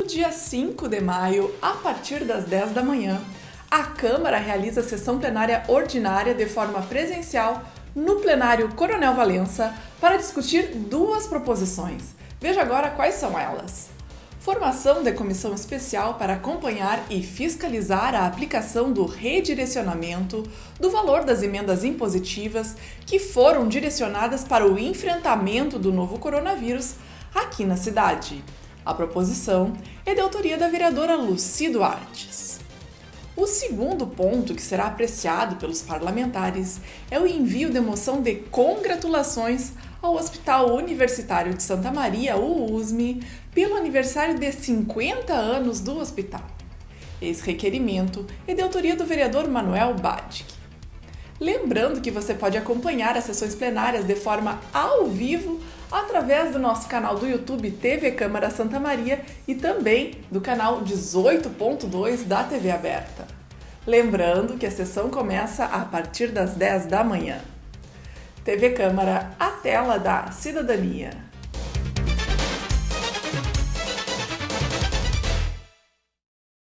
dia 5 de maio, a partir das 10 da manhã, a Câmara realiza a sessão plenária ordinária de forma presencial no plenário Coronel Valença para discutir duas proposições. Veja agora quais são elas. Formação de comissão especial para acompanhar e fiscalizar a aplicação do redirecionamento do valor das emendas impositivas que foram direcionadas para o enfrentamento do novo coronavírus aqui na cidade. A proposição é de autoria da vereadora Lucy Duartes. O segundo ponto que será apreciado pelos parlamentares é o envio de moção de congratulações ao Hospital Universitário de Santa Maria, o USM, pelo aniversário de 50 anos do hospital. Esse requerimento é de autoria do vereador Manuel Badic. Lembrando que você pode acompanhar as sessões plenárias de forma ao vivo através do nosso canal do YouTube TV Câmara Santa Maria e também do canal 18.2 da TV Aberta. Lembrando que a sessão começa a partir das 10 da manhã. TV Câmara, a tela da cidadania.